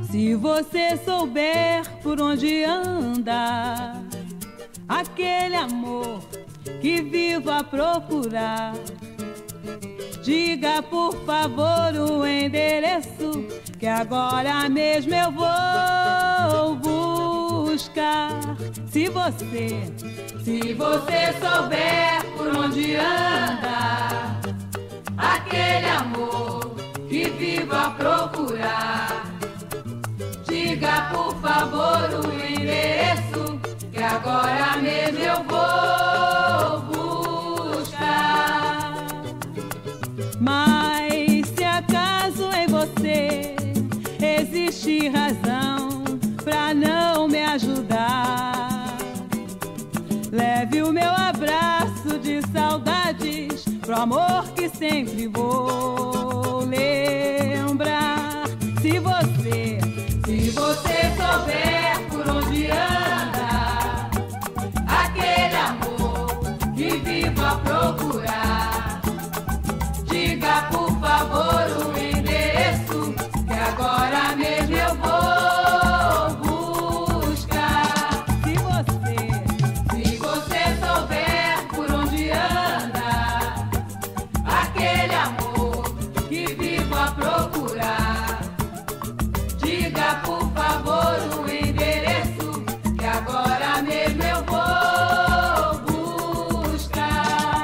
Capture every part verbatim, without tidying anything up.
Se você souber por onde anda aquele amor que vivo a procurar, diga por favor o endereço que agora mesmo eu vou buscar. Se você, se você souber por onde anda aquele amor que vivo a procurar, diga por favor o endereço que agora mesmo eu vou buscar. Mas se acaso em você existe razão pra não me ajudar, leve o meu abraço de saudades pro amor que sempre vou lembrar. Se você, se você souber por onde anda aquele amor que vivo a procurar, diga por favor o endereço que agora mesmo eu vou buscar. Se você, se você souber por onde anda aquele amor que vivo a procurar, diga por favor o endereço que agora mesmo eu vou buscar.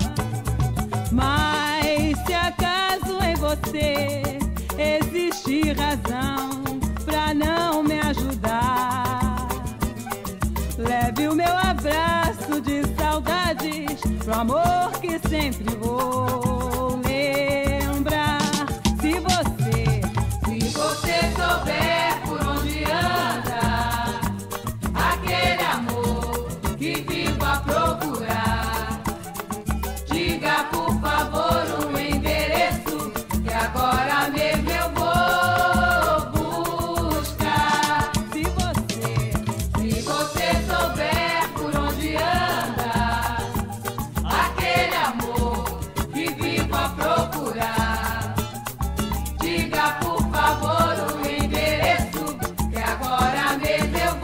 Mas se acaso em você existe razão pra não me ajudar, leve o meu abraço de saudades pro amor que sempre vou lembrar. Se você, se você souber por onde anda aquele amor que vivo a procurar, diga por favor o endereço que agora mesmo eu vou buscar. Se você, se você souber por onde anda aquele amor que vivo a procurar, diga por favor o endereço que agora mesmo eu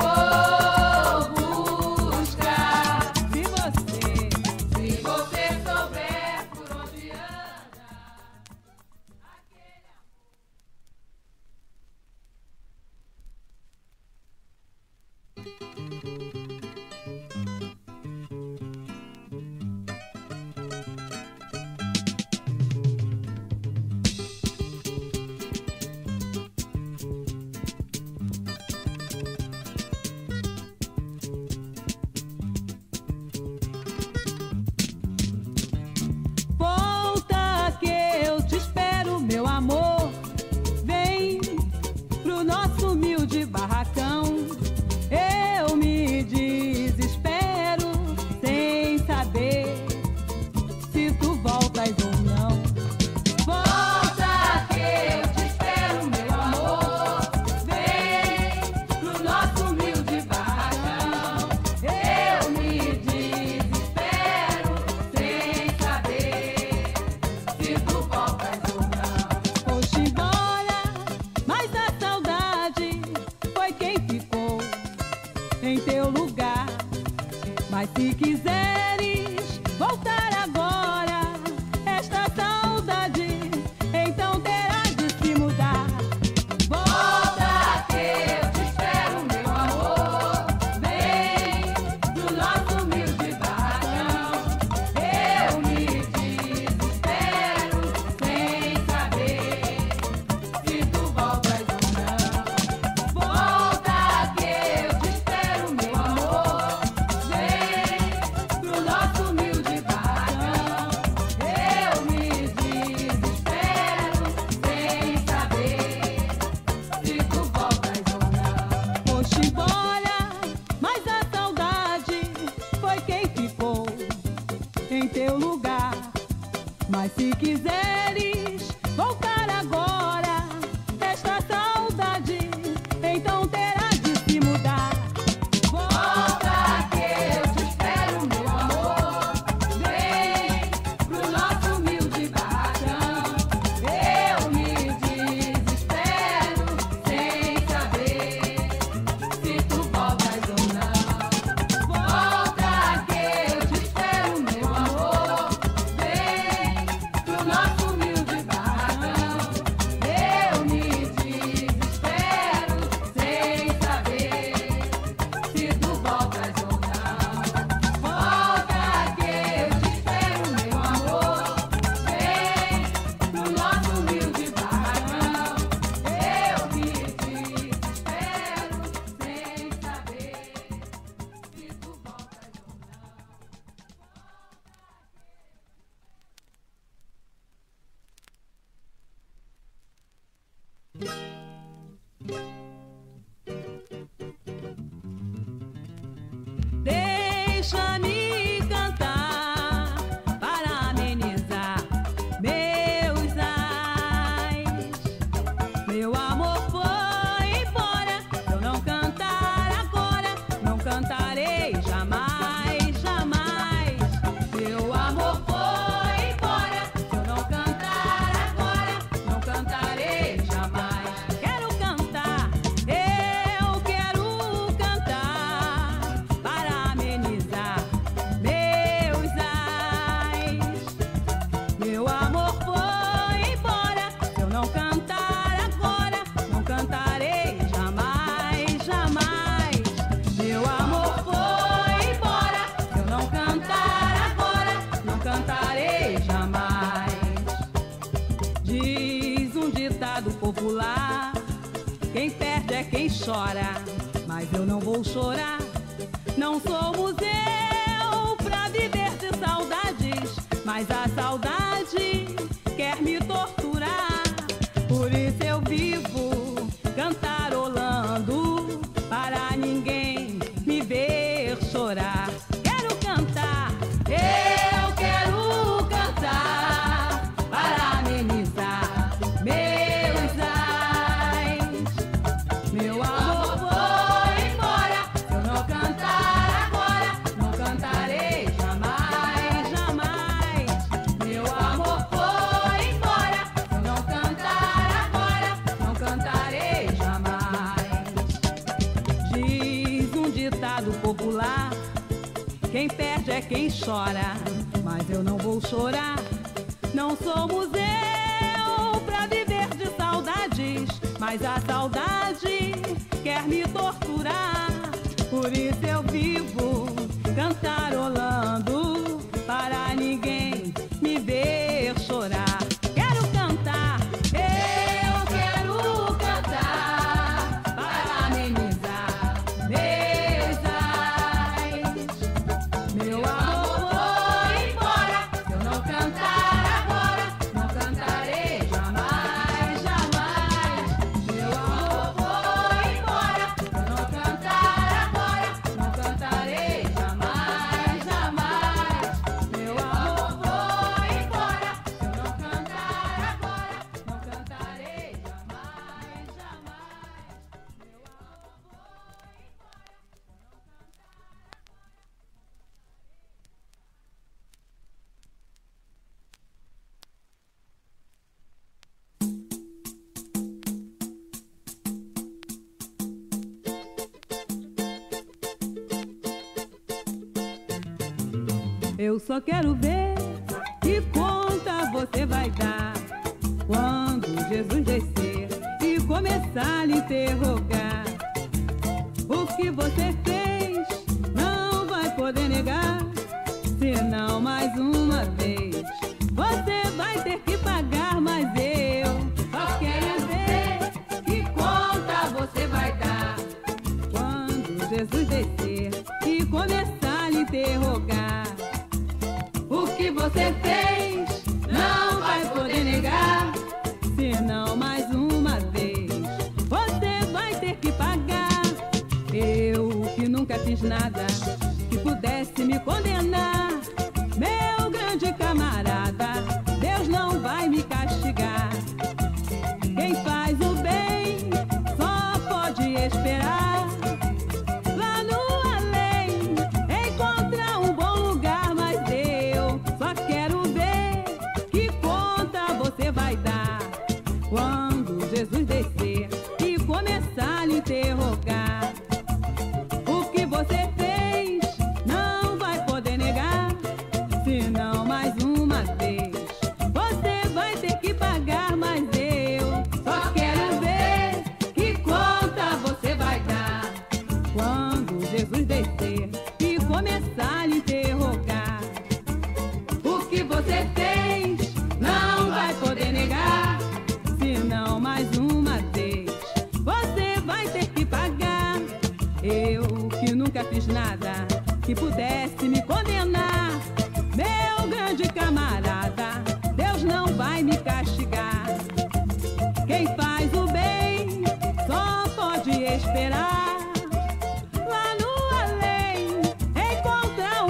vou buscar. Se você, se você souber por onde anda aquele amor. Volta que eu te espero, meu amor. Vem pro nosso humilde barracão. Eu me desespero sem saber se tu voltas ou não. Volta que eu te espero, meu amor. Vem pro nosso humilde barracão. Eu me desespero sem saber se tu voltas ou não. Foste embora, mas a saudade foi quem ficou em teu lugar. Mas se quiseres voltar agora, esta saudade então terá de se mudar. Volta que eu te espero, meu amor. Vem do nosso humilde barracão. Eu me desespero sem saber se tu voltas ou não. Volta que eu te espero, meu amor. Vem pro nosso humilde barracão. Eu me desespero sem saber se tu voltas ou não. Foste embora, mas a saudade foi quem ficou em teu lugar. Mas se quiseres voltar agora, esta saudade então terá de se mudar. Volta que eu te espero, meu amor. Vem pro nosso humilde barracão. Eu me desespero sem deixa-me cantar para amenizar meus ais. Meu amor foi embora, se eu não cantar agora, não cantarei jamais, jamais. Meu amor foi embora, se eu não cantar agora, não cantarei jamais. Quero cantar, eu quero cantar para amenizar meus ais. Meu amor foi embora, se eu não cantar agora, não cantarei jamais, jamais. Meu amor foi embora, se eu não cantar agora, não cantarei jamais. Diz um ditado popular: quem perde é quem chora, mas eu não vou chorar. Não sou museu pra viver de saudades, mas a saudade quer me torturar. Por isso eu vivo cantarolando para ninguém me ver chorar. Quero cantar, eu quero cantar para amenizar meus ais. Meu amor foi embora, se eu não cantar agora, não cantarei jamais, jamais. Meu amor foi embora, se eu não cantar agora, não cantarei jamais. Diz um ditado popular: quem perde é quem chora, mas eu não vou chorar. Não sou museu pra viver de saudades, mas a saudade quer me torturar. Por isso eu vivo cantarolando para ninguém me ver chorar. Quero cantar, eu quero cantar para amenizar meus ais. Meu amor foi embora, se eu não cantar agora, não cantarei jamais, jamais. Meu amor foi embora, se eu não cantar agora, não cantarei jamais, jamais. Meu amor foi embora, se eu não cantar agora, não cantarei jamais, jamais. Meu Eu só quero ver que conta você vai dar quando Jesus descer e começar a lhe interrogar. O que você fez não vai poder negar, senão mais uma vez você vai ter que pagar. Mas eu só quero ver que conta você vai dar quando Jesus descer e começar a lhe interrogar. O que você fez não vai poder negar, senão mais uma vez você vai ter que pagar. Eu que nunca fiz nada que pudesse me condenar, meu grande camarada, Deus não vai me castigar. Quem faz o bem só pode esperar lá no além encontrar um bom lugar. Mas eu só quero ver que conta você vai dar quando Jesus descer e começar a lhe interrogar. O que você fez não vai poder negar, senão mais uma vez você vai ter que pagar. Mas eu só quero ver que conta você vai dar quando Jesus descer e começar a lhe interrogar. O que você fez não vai poder negar, senão mais uma vez você vai ter que pagar. Eu que nunca fiz nada que pudesse me condenar, meu grande camarada, Deus não vai me castigar. Quem faz o bem só pode esperar lá no além encontrar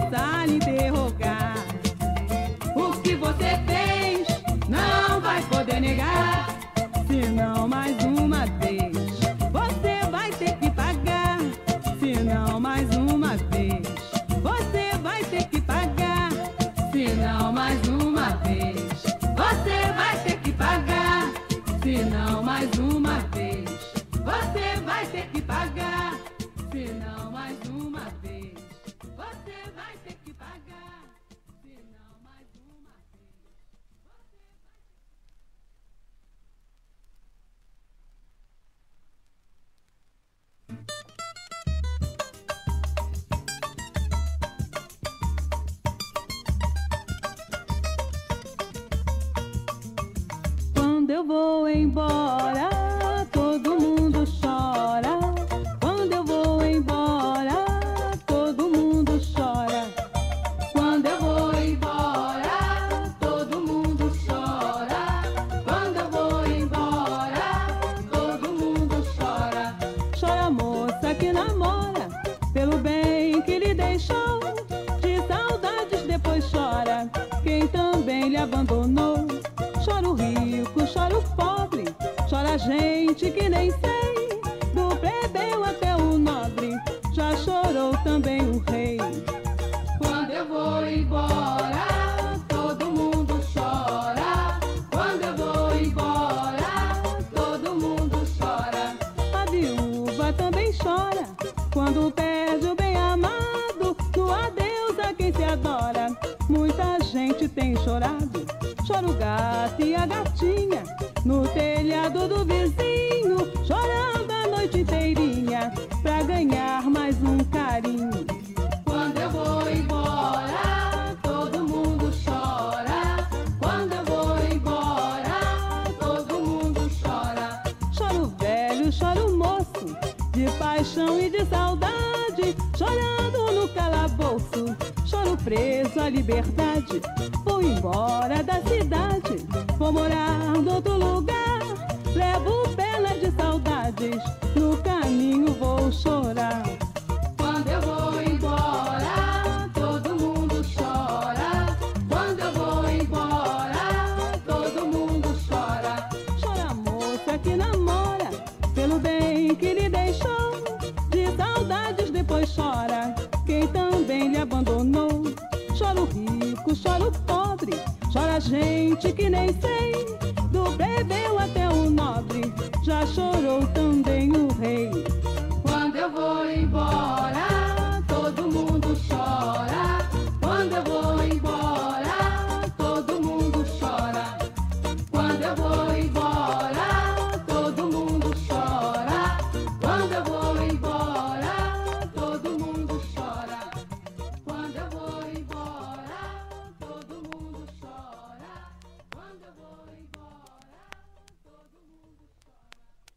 começar a lhe interrogar. O que você fez não vai poder negar, senão mais uma vez você vai ter que pagar. Senão mais uma vez você vai ter que pagar. Senão mais uma vez você vai ter que pagar. Senão mais uma vez você vai ter que pagar. Senão mais uma vez você vai ter que pagar. Senão mais uma vez você vai... Quando eu vou embora, todo mundo chora. Quando eu vou embora, todo mundo chora. Quando eu vou embora, todo mundo chora. Quando eu vou embora, todo mundo chora. Chora a moça que namora, pelo bem que lhe deixou. De saudades depois chora quem também lhe abandonou. Chora o rico, chora o pobre, chora a gente que nem sei. Do plebeu até o nobre, já chorou também o rei. Quando eu vou embora, todo mundo chora. Quando eu vou embora, todo mundo chora. A viúva também chora, quando perde o bem amado. No adeus a quem se adora, muita gente tem chorado. Chora o gato e a gatinha no telhado do vizinho, chorando a noite inteirinha pra ganhar mais um carinho. Quando eu vou embora, todo mundo chora. Quando eu vou embora, todo mundo chora. Chora o velho, chora o moço, de paixão e de saudade, chorando no calabouço. Chora o preso, a liberdade. Vou embora da cidade, vou morar em outro lugar. Levo penas de saudades, no caminho vou chorar. Quando eu vou embora, todo mundo chora. Quando eu vou embora, todo mundo chora. Chora a moça que namora, pelo bem que lhe deixou. De saudades depois chora quem também lhe abandonou. Chora o rico, chora o pobre, chora a gente que nem sei. Do plebeu até o nobre, já chorou também o rei. Quando eu vou embora, todo mundo chora. Quando eu vou embora, todo mundo chora. Quando eu vou embora, todo mundo chora. Quando eu vou embora, todo mundo chora. Quando eu vou embora, todo mundo chora. Quando eu vou embora, todo mundo chora.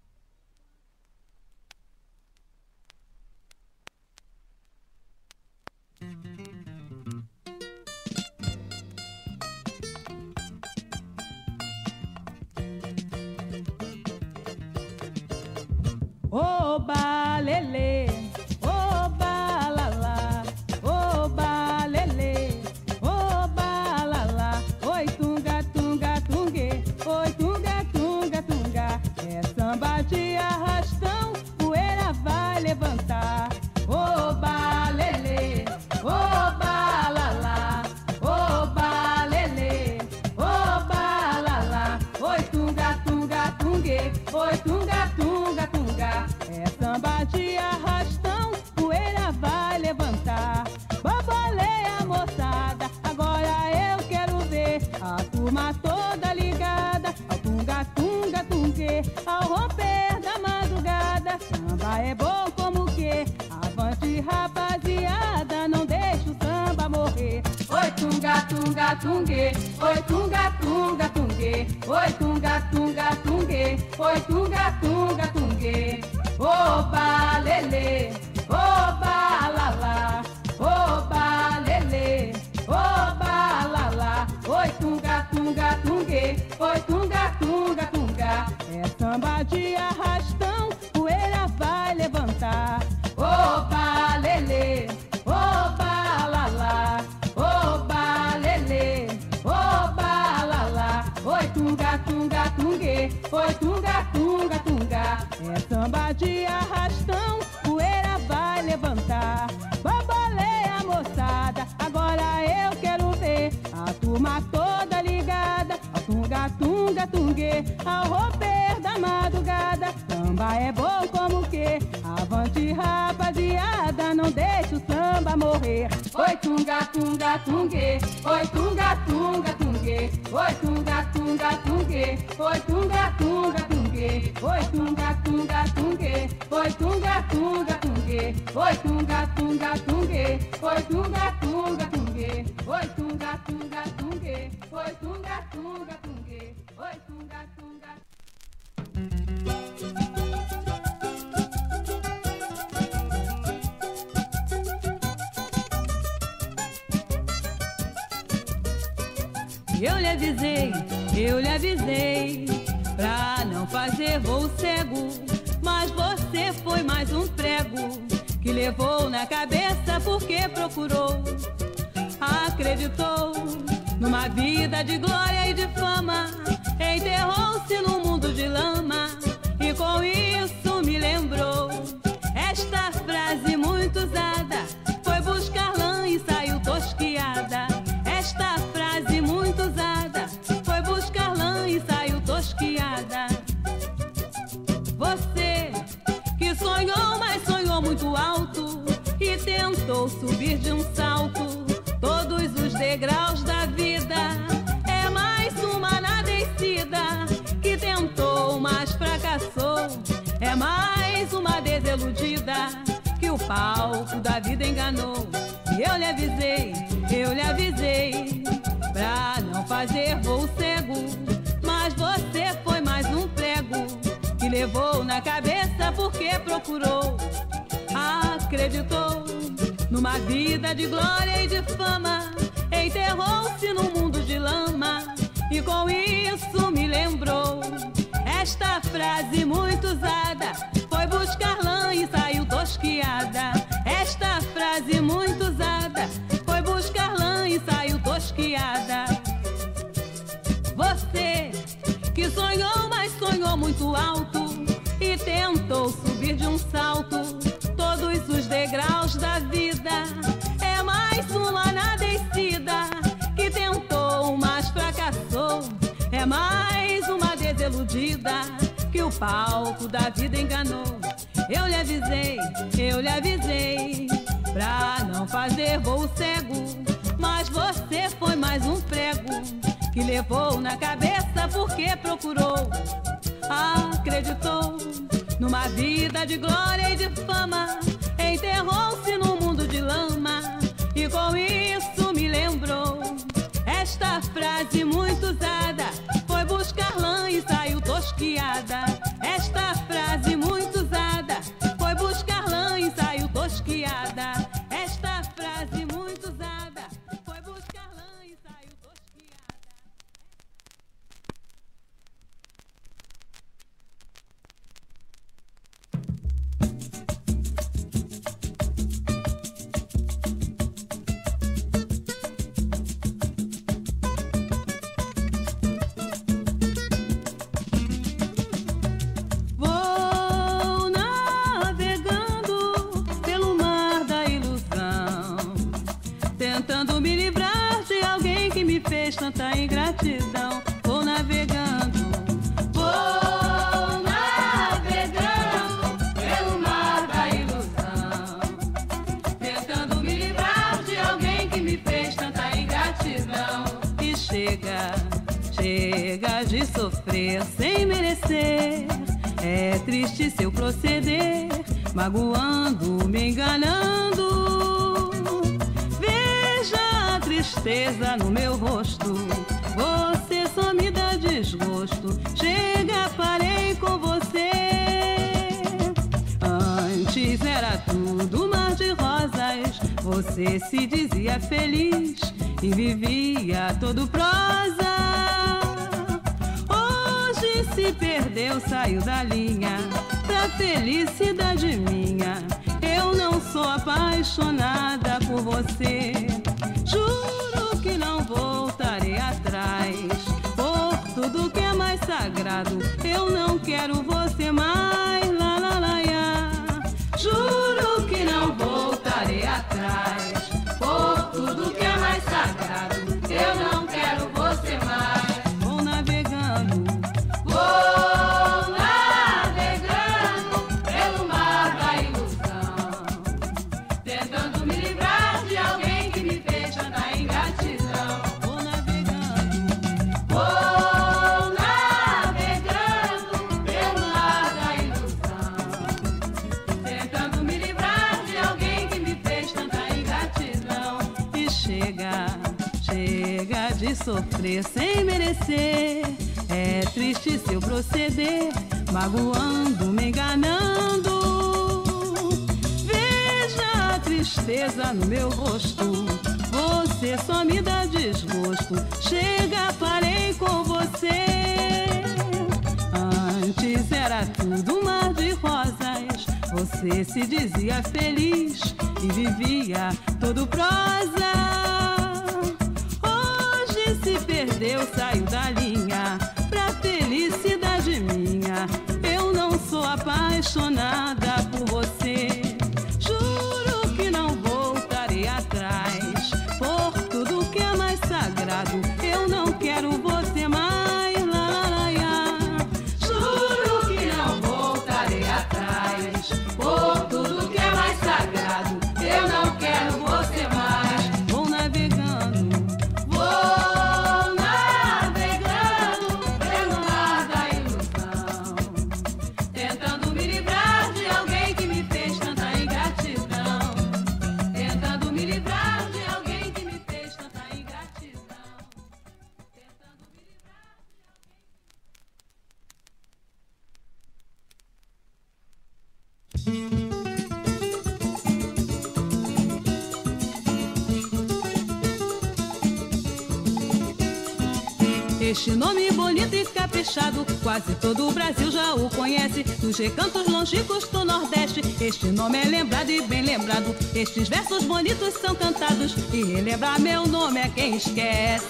Oba, lelê, oba, lalá, oba, lelê, oba, lalá. Oi, tunga, tunga, tungue, oi, tunga, tunga, tunga. É samba de arrastão, poeira vai levantar. Oba, lelê, oba, lalá, oba, lelê, oba, lalá. Oi, tunga, tunga, tungue, oi, tunga, tunga, tunga. É samba de arrastão, poeira vai levantar. Babalei a moçada, agora eu quero ver a turma toda ligada ao tunga, tunga, tungue. Ao romper da madrugada, samba é bom como que. Avante, rapaziada, não deixa o samba morrer. Oi, tunga, tunga, tungue, oi, tunga, tunga, tungue. Oi, tunga, tunga, tungue, oi, tunga, tunga, tungue. Oba, lelê, oba, lalá, oba, lelê, oba, lalá. Oi, tunga, tunga, tungue, oi, tunga, tunga, tunga. É samba de arrastão, poeira vai levantar. Oba, lelê, oba, lalá. oi tunga, tunga, tunga. É samba de arrastão, poeira vai levantar. Bamboleia, moçada, agora eu quero ver a turma toda ligada ao tunga, tunga, tungue, ao romper da madrugada. Samba é bom como que, avante rapaziada, não deixe o samba morrer. Oi tunga, tunga, tungue, oi tunga, tunga, tungue, oi tunga, tunga, tungue, oi tunga, tunga, tungue, oi tunga, tunga, tungue, oi tunga, tunga, tungue, oi tunga, tunga, tungue, oi tunga, tunga, tungue, oi tunga, tunga, tungue, oi tunga, tunga, tungue, oi tunga, tunga. Eu lhe avisei, eu lhe avisei, pra não fazer voo cego, mas você foi mais um prego que levou na cabeça porque procurou, acreditou numa vida de glória e de fama, enterrou-se num mundo de lama e com isso me lembrou esta frase muito usada, foi buscar lã e saiu tosquiada. Esta frase muito usada, foi buscar lã e saiu tosquiada. Você que sonhou, mas sonhou muito alto e tentou subir de um salto todos os degraus da vida, é mais uma na descida que tentou, mas fracassou, é mais uma desiludida que o palco da vida enganou. E eu lhe avisei, eu lhe avisei, pra não fazer voo cego, mas você foi mais um prego que levou na cabeça porque procurou, acreditou numa vida de glória e de fama, enterrou-se num mundo de lama e com isso me lembrou esta frase muito usada, foi buscar lã e saiu tosquiada. Esta frase muito usada, foi buscar lã e saiu tosquiada. Você que sonhou, mas sonhou muito alto e tentou subir de um salto todos os degraus da vida, é mais uma na descida que tentou, mas fracassou, é mais uma desiludida que o palco da vida enganou. Eu lhe avisei, eu lhe avisei, pra não fazer voo cego, mas você foi mais um prego que levou na cabeça porque procurou, acreditou numa vida de glória e de fama, enterrou-se num mundo de lama e com isso me lembrou esta frase muito usada, foi buscar lã e saiu tosquiada. Esta frase muito usada, foi buscar lã e saiu tosquiada. Esta frase muito usada, foi buscar lã e saiu tosquiada. Tanta ingratidão, vou navegando, vou navegando pelo mar da ilusão, tentando me livrar de alguém que me fez tanta ingratidão. E chega, chega de sofrer sem merecer, é triste seu proceder, magoando, me enganando. Tristeza no meu rosto, você só me dá desgosto. Chega, parei com você. Antes era tudo mar de rosas, você se dizia feliz e vivia todo prosa. Hoje se perdeu, saiu da linha, pra felicidade minha. Eu não sou apaixonada por você. Juro que não voltarei atrás, por tudo que é mais sagrado eu de sofrer sem merecer. É triste seu proceder, magoando, me enganando. Veja a tristeza no meu rosto, você só me dá desgosto. Chega, parei com você. Antes era tudo um mar de rosas, você se dizia feliz e vivia todo prosa. Hoje se perdeu, saiu da linha, pra felicidade minha. Eu não sou apaixonada por você. Juro que não voltarei atrás, por tudo que é mais sagrado. Eu não quero você mais, lá, lá, lá, lá. Juro que não voltarei atrás, por tudo que é mais sagrado. Eu não quero você mais. Vou navegando, vou navegando pelo mar da ilusão, tentando me livrar de alguém que me fez tanta ingratidão. Tentando me livrar de alguém que me fez tanta ingratidão. Tentando me livrar de Este nome bonito e caprichado, quase todo o Brasil já o conhece. Nos recantos longínquos do Nordeste, este nome é lembrado e bem lembrado. Estes versos bonitos são cantados, e relembrar meu nome é quem esquece.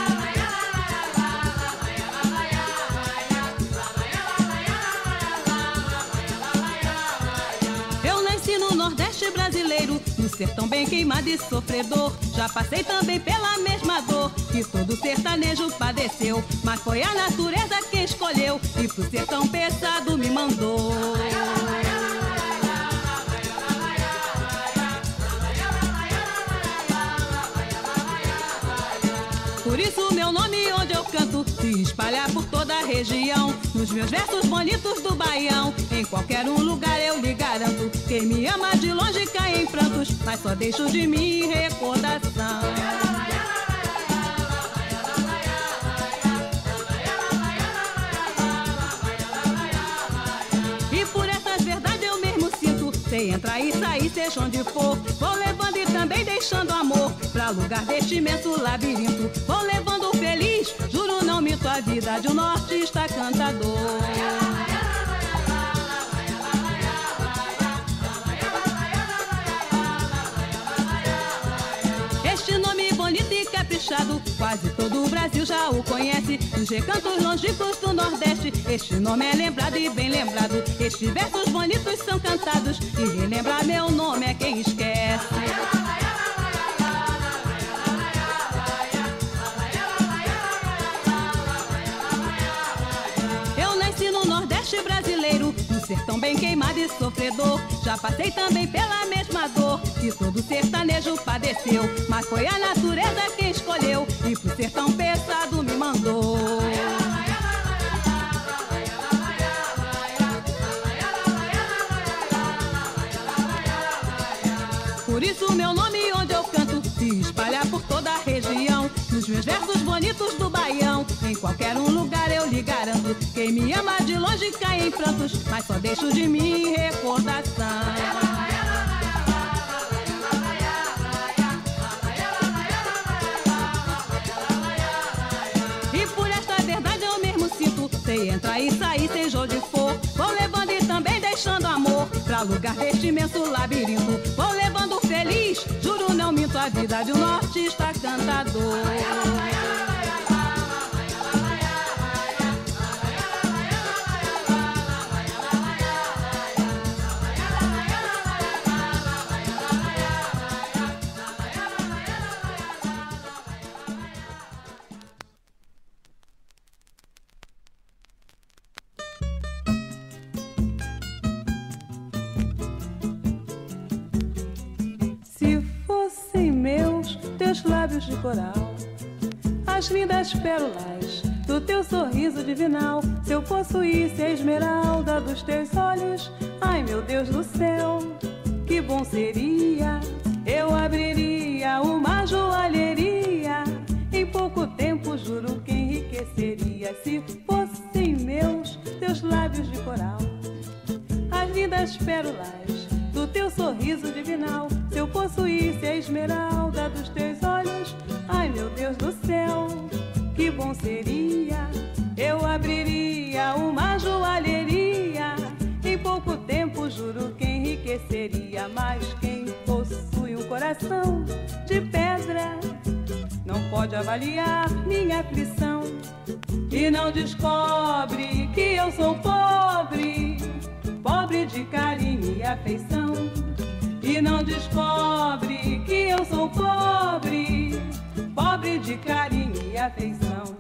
Eu nasci no Nordeste brasileiro, no sertão bem queimado e sofredor. Já passei também pela mesma dor que todo sertanejo padeceu, mas foi a natureza quem escolheu e pro sertão pesado me mandou. Por isso meu nome onde eu canto se espalha por toda a região. Nos meus versos bonitos do Baião, em qualquer um lugar eu lhe garanto. Quem me ama de longe cai em prantos, mas só deixo de mim recordação. E por essas verdades eu mesmo sinto, sei entrar e sair, seja onde for. Vou levando e também deixando amor pra lugar deste imenso labirinto. Vou levando feliz, juro não minto, a vida de um nortista cantador. Este nome bonito e caprichado, quase todo o Brasil já o conhece. Nos recantos longínquos do Nordeste, este nome é lembrado e bem lembrado. Estes versos bonitos são cantados, e relembrar meu nome é quem esquece. Eu nasci no Nordeste brasileiro, no sertão bem queimado e sofredor. Já passei também pela mesma dor que todo sertanejo padeceu, mas foi a natureza quem escolheu e pro sertão pesado me mandou. Por isso meu nome onde eu canto se espalha por toda a região. Nos meus versos bonitos do Baião, em qualquer um lugar eu lhe garanto. Quem me ama de longe cai em prantos, mas só deixo de mim recordação. E por esta verdade eu mesmo sinto, sei entrar e sair, seja onde for. Vou levando e também deixando amor pra lugar deste imenso labirinto. Vou levando feliz, juro não minto, a vida de um nortista cantador. Teus lábios de coral, as lindas pérolas do teu sorriso divinal. Se eu possuísse a esmeralda dos teus olhos, ai meu Deus do céu, que bom seria. Eu abriria uma joalheria, em pouco tempo seria se fossem meus teus lábios de coral, as lindas pérolas do teu sorriso divinal. Se eu possuísse a esmeralda dos teus olhos, ai meu Deus do céu, que bom seria. Eu abriria uma joalheria, em pouco tempo juro que enriqueceria. Mas quem possui um coração de pedra não pode avaliar minha aflição e não descobre que eu sou pobre, pobre de carinho e afeição. E não descobre que eu sou pobre, pobre de carinho e afeição.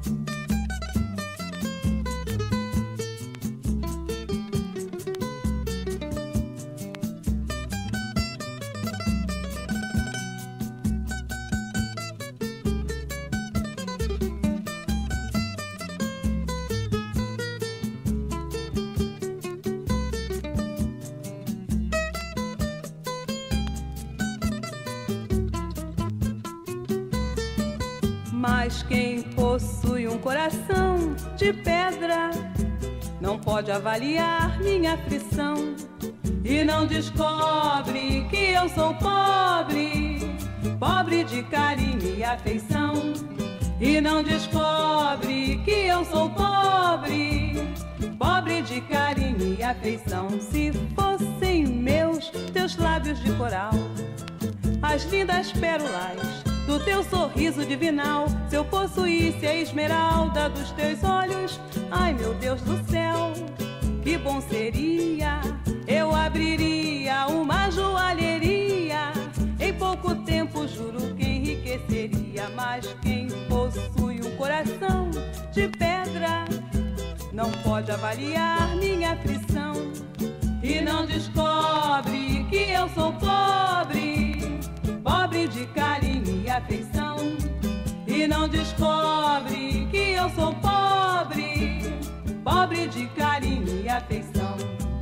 Mas quem possui um coração de pedra não pode avaliar minha aflição e não descobre que eu sou pobre, pobre de carinho e afeição. E não descobre que eu sou pobre, pobre de carinho e afeição. Se fossem meus teus lábios de coral, as lindas pérolas do teu sorriso divinal, se eu possuísse a esmeralda dos teus olhos, ai meu Deus do céu, que bom seria. Eu abriria uma joalheria, em pouco tempo juro que enriqueceria. Mas quem possui um coração de pedra não pode avaliar minha aflição e não descobre que eu sou pobre, pobre de carinho e afeição. E não descobre que eu sou pobre, pobre de carinho e afeição.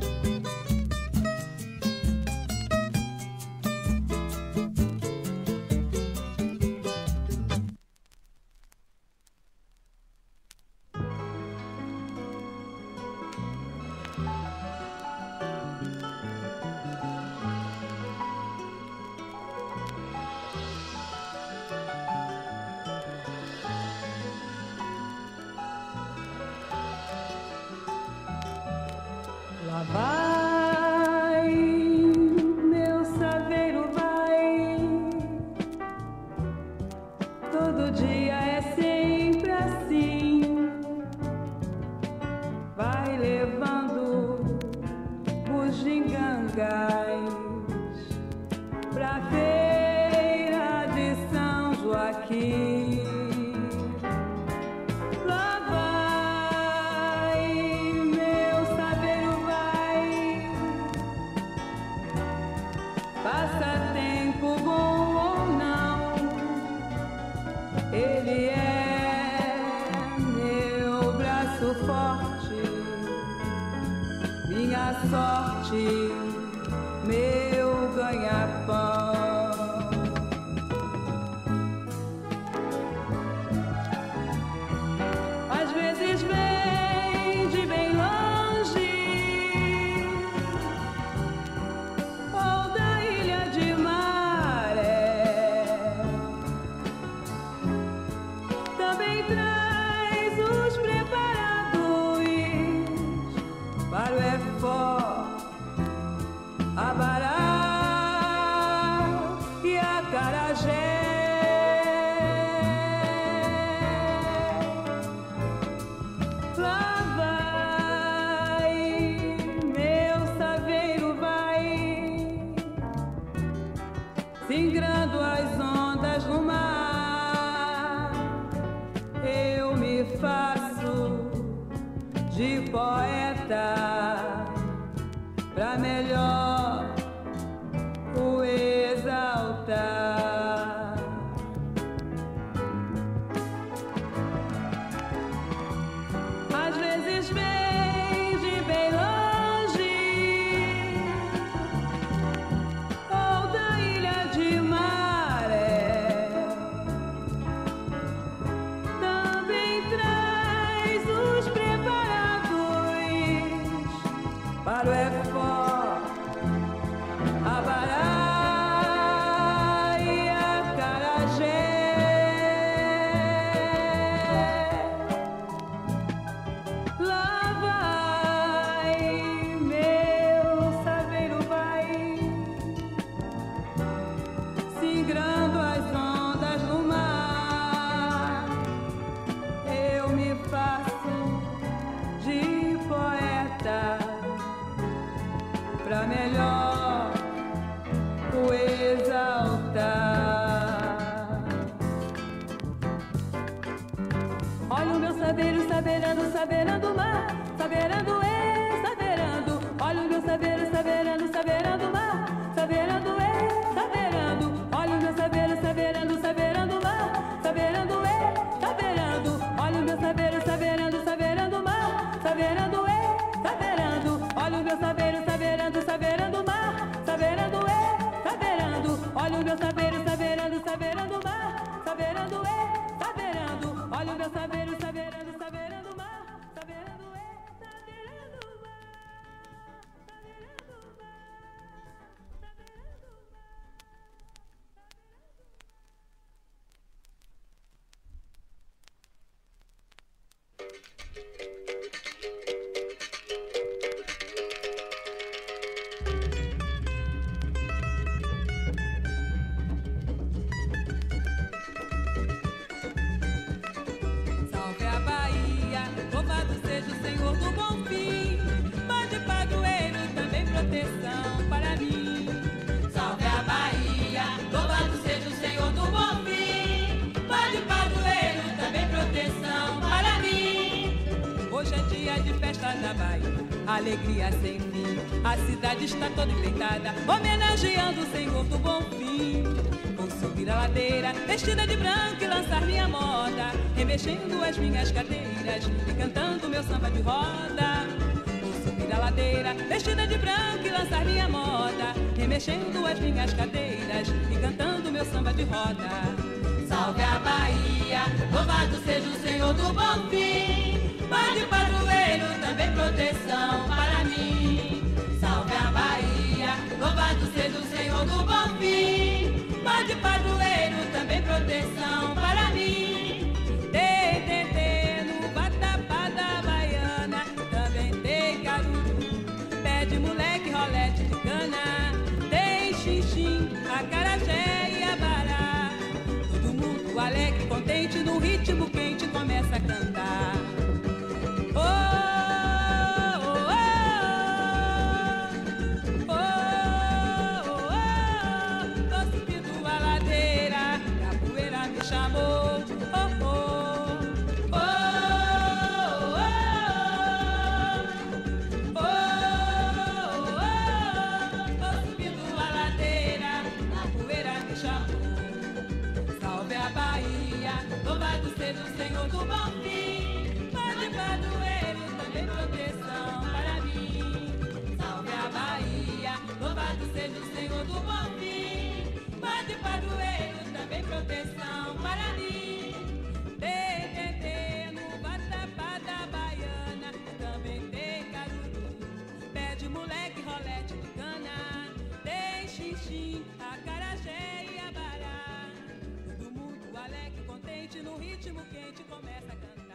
Lá vai, meu saveiro vai, todo dia é sempre assim, vai levando bugigangas pra feira de São Joaquim. Passatempo bom ou não, ele é meu braço forte, minha sorte, meu ganha-pão. Às vezes vem de bem longe, traz os preparados para o efó, abará e acarajé. Lá vai, meu saveiro vai, singrando as ondas no mar. Eu olha o meu saveiro, sabeirando, sabeirando mar, sabeirando, ê, sabeirando, olha o meu saveiro, sabeirando, sabeirando mar, sabeirando, ê, sabeirando, olha o meu saveiro, sabeirando, sabeirando mar, sabeirando, ê, sabeirando, olha o meu saveiro, sabeirando, sabeirando mar, sabeirando, ê, sabeirando, olha o meu saveiro, sabeirando, sabeirando mar, sabeirando, ê, sabeirando, olha o meu saveiro, sabeirando, sabeirando mar, sabeirando, ê, sabeirando, olha o meu saveiro, sabeirando, sabeirando mar, sabeirando, ê, sabeirando mar, sabeirando mar, sabeirando mar. Salve a Bahia, louvado seja o Senhor do Bom Fim, pode padroeiro, também proteção para mim. Salve a Bahia, louvado seja o Senhor do Bom Fim, pode padroeiro, também proteção para mim. Hoje é dia de festa da Bahia, alegria sem fim, a cidade está toda enfeitada, homenageando o Senhor do Bom Fim. Vou subir a ladeira, vestida de branco e lançar minha moda, remexendo as minhas cadeiras e cantando meu samba de roda. Vou subir a ladeira, vestida de branco e lançar minha moda, remexendo as minhas cadeiras e cantando meu samba de roda. Salve a Bahia, louvado seja o Senhor do Bom Fim, pode padroeiro, também proteção para mim. Salve a Bahia, louvado seja o Senhor do Bom Fim, pode padroeiro, também proteção para mim. Tem, tem, tem, no vatapá da Baiana, também tem caruru, pé de moleque, rolete de cana, tem xixim, acarajé e abará. Todo mundo alegre, contente, no ritmo quente começa a cantar. Oh, oh, oh, oh, oh, oh, tô subindo a ladeira, capoeira me chamou. Oh, oh, oh, oh, oh, oh, oh, tô subindo a ladeira, capoeira me chamou. Salve a Bahia, louvado seja o Senhor do Bom Fim, pode padroeiro, também proteção para mim. Salve a Bahia, louvado seja o Senhor do Bom Fim, pode padroeiro, também proteção para mim. Tê, tê, tê, no vatapá da Baiana, também tem caruru, pé de moleque, rolete de cana, tem xixim, acarajé e abará. Todo mundo alegre, contente, no ritmo quente começa a cantar.